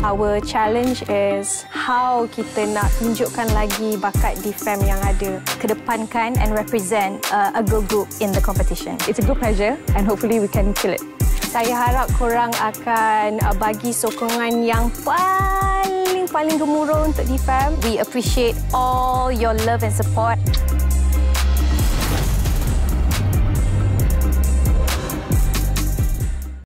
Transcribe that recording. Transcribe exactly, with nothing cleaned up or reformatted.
Our challenge is how kita nak tunjukkan lagi bakat DeFam yang ada, kedepankan and represent uh, a girl group in the competition. It's a good pleasure and hopefully we can kill it. Saya harap korang akan uh, bagi sokongan yang paling paling gemuruh untuk DeFam. We appreciate all your love and support.